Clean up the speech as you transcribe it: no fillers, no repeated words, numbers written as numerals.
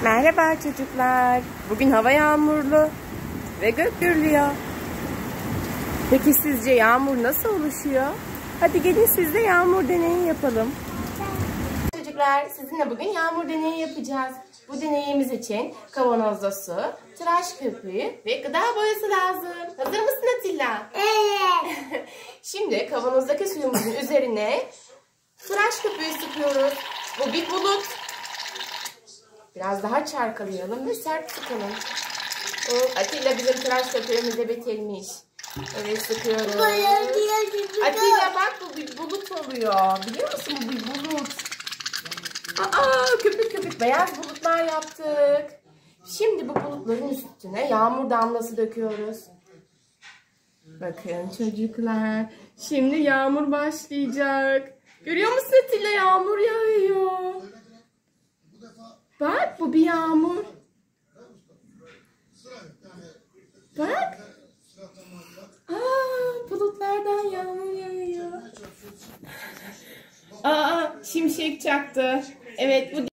Merhaba çocuklar. Bugün hava yağmurlu ve gök gürlüyor. Peki sizce yağmur nasıl oluşuyor? Hadi gelin siz de yağmur deneyi yapalım. Çocuklar, sizinle bugün yağmur deneyi yapacağız. Bu deneyimiz için kavanozda su, tıraş köpüğü ve gıda boyası lazım. Hazır mısın Atilla? Evet. Şimdi kavanozdaki suyumuzun üzerine tıraş köpüğü sıkıyoruz. Bu bir bulut. Biraz daha çarkalayalım ve sert sıkalım. Atilla bizim tıraş köpüğümüzde bitirmiş. Evet, sıkıyoruz. Atilla bak, bu bir bulut oluyor. Biliyor musun, bu bir bulut. Köpük köpük beyaz bulutlar yaptık. Şimdi bu bulutların üstüne yağmur damlası döküyoruz. Bakın çocuklar. Şimdi yağmur başlayacak. Görüyor musun Atilla, yağmur yağıyor. Bak, bu bir yağmur. Bak. Bulutlardan yağmur yağıyor. Şimşek çaktı. Evet, bu